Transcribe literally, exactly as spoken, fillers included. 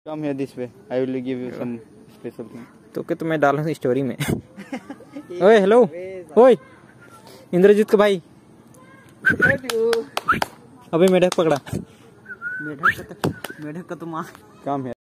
Come here this way. I will give you some special thing. तो क्या तुम्हें डालना स्टोरी में? ओए हेलो, ओए इंद्रजीत का भाई। अबे मेढक पकड़ा। मेढक का तो मेढक का तो माँ। Come here.